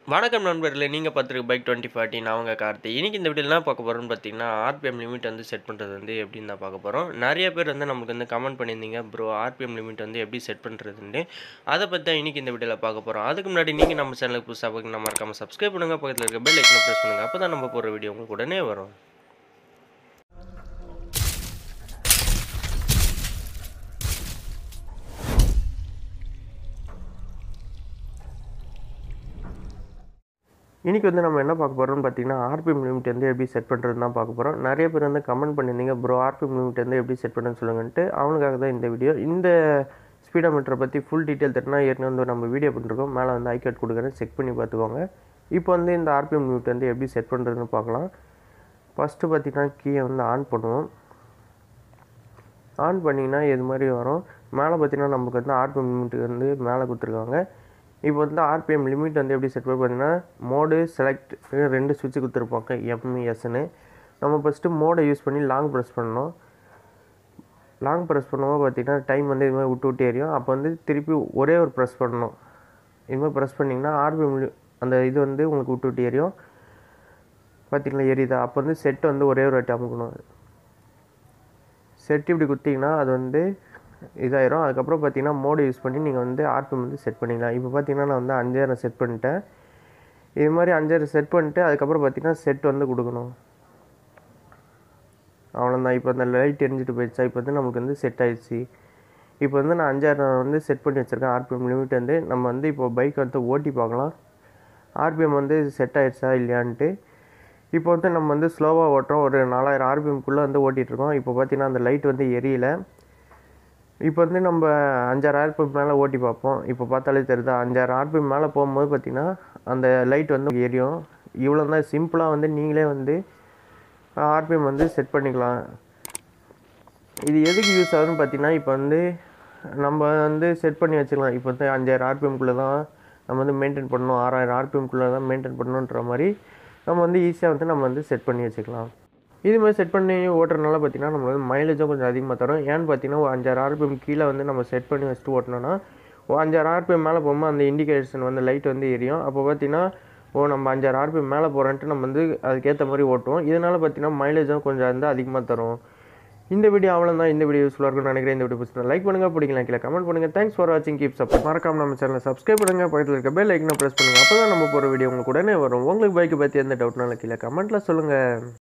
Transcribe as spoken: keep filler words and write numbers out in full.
வணக்கம் நண்பர்களே, நீங்க பார்த்துருக்க பைக் டுவெண்ட்டி ஃபார்ட்டி. நான் உங்க கார்த்தி. இன்னைக்கு இந்த வீடியோல என்ன பார்க்க போறோம்னு பார்த்தீங்கன்னா, ஆர்பிஎம் லிமிட் வந்து செட் பண்றது வந்து எப்படின்னு தான் பார்க்க போறோம். நெறைய பேர் வந்து நமக்கு வந்து கமெண்ட் பண்ணியிருந்தீங்க, ப்ரோ ஆர்பிஎம் லிமிட் வந்து எப்படி செட் பண்றதுன்னு. அத பத்தி தான் இன்னைக்கு இந்த வீடியோல பார்க்க போறோம். அதுக்கு முன்னாடி நீங்க நம்ம சேனலுக்கு புதுசா பார்க்கணும்னா மறக்காம சப்ஸ்கிரைப் பண்ணுங்க. பக்கத்துல இருக்க பெல் ஐகானை பிரஸ் பண்ணுங்க. அப்பதான் நம்ம போடுற வீடியோ உங்களுக்கு உடனே வரும். இன்றைக்கி வந்து நம்ம என்ன பார்க்க போகிறோம்னு பார்த்தீங்கன்னா, ஆர்பிஎம் லிமிட் வந்து எப்படி செட் பண்ணுறது தான் பார்க்க போகிறோம். நிறைய பேர் வந்து கமெண்ட் பண்ணியிருந்தீங்க, ப்ரோ ஆர்பிஎம் லிமிட் வந்து எப்படி செட் பண்ணுன்னு சொல்லுங்கன்ட்டு. அவனுக்காக தான் இந்த வீடியோ. இந்த ஸ்பீடோமீட்டரை பற்றி ஃபுல் டீட்டெயில் தெரினா ஏற்கனவே வந்து நம்ம வீடியோ பண்ணிருக்கோம். மேலே வந்து ஐகார்ட் கொடுக்குறேன், செக் பண்ணி பார்த்துக்கோங்க. இப்போ வந்து இந்த ஆர்பிஎம் லிமிட் வந்து எப்படி செட் பண்ணுறதுன்னு பார்க்கலாம். ஃபஸ்ட்டு பார்த்திங்கன்னா கீயை வந்து ஆன் பண்ணுவோம். ஆன் பண்ணிங்கன்னா இது மாதிரி வரும். மேலே பார்த்திங்கன்னா நமக்கு வந்து ஆர்பிஎம் லிமிட் வந்து மேலே கொடுத்துருக்காங்க. இப்போ வந்து ஆர்பிஎம் லிமிட் வந்து எப்படி செட் பண்ணி பார்த்தீங்கன்னா, மோடு செலக்ட் ரெண்டு சுவிட்சு கொடுத்துருப்பாங்க, எம்இஎஸ்ன்னு. நம்ம ஃபஸ்ட்டு மோடை யூஸ் பண்ணி லாங் ப்ரெஸ் பண்ணணும். லாங் ப்ரெஸ் பண்ணும்போது பார்த்திங்கன்னா டைம் வந்து இது மாதிரி விட்டு விட்டு எரியும். அப்போ வந்து திருப்பி ஒரே ஒரு ப்ரெஸ் பண்ணணும். இது மாதிரி ப்ரெஸ் பண்ணிங்கன்னா ஆர்பிஎம் அந்த இது வந்து உங்களுக்கு விட்டு விட்டு எரியும். பார்த்திங்களா எரியுதா? அப்போ வந்து செட்டு வந்து ஒரே ஒரு வாட்டி அமுக்கணும். செட் இப்படி கொடுத்திங்கன்னா அது வந்து இதாயிரும். அதுக்கப்புறம் பார்த்தீங்கன்னா மோடு யூஸ் பண்ணி நீங்கள் வந்து ஆர்பிஎம் வந்து செட் பண்ணிக்கலாம். இப்போ பார்த்தீங்கன்னா நான் வந்து அஞ்சாயிரம் செட் பண்ணிட்டேன். இது மாதிரி அஞ்சாயிரம் செட் பண்ணிட்டு அதுக்கப்புறம் பார்த்தீங்கன்னா செட் வந்து கொடுக்கணும். அவ்வளோதான். இப்போ அந்த லைட் எரிஞ்சிட்டு போயிடுச்சா? இப்போ வந்து நமக்கு வந்து செட் ஆயிடுச்சு. இப்போ வந்து நான் அஞ்சாயிரம் வந்து செட் பண்ணி வச்சுருக்கேன். ஆர்பிஎம் லிமிட் வந்து நம்ம வந்து இப்போ பைக் வந்து ஓட்டி பார்க்கலாம், ஆர்பிஎம் வந்து செட் ஆயிடுச்சா இல்லையான்ட்டு. இப்போ வந்து நம்ம வந்து ஸ்லோவாக ஓட்டுறோம். ஒரு நாலாயிரம் ஆர்பிஎம்குள்ளே வந்து ஓட்டிகிட்ருக்கோம். இப்போ பார்த்தீங்கன்னா அந்த லைட் வந்து எரியலை. இப்போ வந்து நம்ம அஞ்சாயிரம் ஆர்பிஎம் மேலே ஓட்டி பார்ப்போம். இப்போ பார்த்தாலே தெரியுதா, அஞ்சாயிரம் ஆர்பிஎம் மேலே போகும்போது பார்த்திங்கன்னா அந்த லைட் வந்து எரியும். இவ்வளோ தான் சிம்பிளாக வந்து நீங்களே வந்து ஆர்பிஎம் வந்து செட் பண்ணிக்கலாம். இது எதுக்கு யூஸ் ஆகுதுன்னு பார்த்தீங்கன்னா, இப்போ வந்து நம்ம வந்து செட் பண்ணி வச்சுக்கலாம். இப்போ வந்து அஞ்சாயிரம் ஆர்பிஎம்குள்ளே தான் நம்ம வந்து மெயின்டைன் பண்ணணும், ஆறாயிரம் ஆர்பிஎம்குள்ளே தான் மெயின்டைன் பண்ணணுன்ற மாதிரி நம்ம வந்து ஈஸியாக வந்து நம்ம வந்து செட் பண்ணி வச்சுக்கலாம். இது மாதிரி செட் பண்ணி ஓட்டுறதுனால பார்த்திங்கன்னா நம்ம வந்து மைலேஜும் கொஞ்சம் அதிகமாக தரும். ஏன்னு பார்த்தீங்கன்னா ஒரு அஞ்சாயிரம் ஆர்பிஎம் கீழே வந்து நம்ம செட் பண்ணி வச்சுட்டு ஓட்டினோன்னா ஒரு அஞ்சாயிரம் ஆர்பிஎம் மேலே போகும்போது அந்த இண்டிகேஷன் வந்து லைட் வந்து எரியும். அப்போ பார்த்திங்கன்னா ஓ நம்ம அஞ்சாயிரம் ஆர்பிஎம் மேலே போகிறோன்ட்டு நம்ம வந்து அதுக்கேற்ற மாதிரி ஓட்டுவோம். இதனால் பார்த்திங்கன்னா மைலேஜும் கொஞ்சம் வந்து அதிகமாக தரும். இந்த வீடியோ அவ்வளோதான். இந்த வீடியோ யூஸ்ஃபுல்லாக இருக்கும்னு நினைக்கிறேன். இந்த வீடியோ பிடிச்சிருந்தா லைக் பண்ணுங்கள், பிடிக்கலாம் கீழே கமெண்ட் பண்ணுங்கள். தேங்க்ஸ் ஃபார் வாட்சிங், கீப் சப்போர்ட். மறக்காம நம்ம சேனலை சப்ஸ்கிரைப் பண்ணுங்கள், பக்கத்தில் இருக்க பெல் ஐக்கனை ப்ரெஸ் பண்ணுங்கள். அப்போ தான் நம்ம போகிற வீடியோ உங்களுக்கு உடனே வரும். உங்களுக்கு பைக்கை பற்றி எந்த டவுட்னாலும் கீழே கமெண்ட்டில் சொல்லுங்கள்.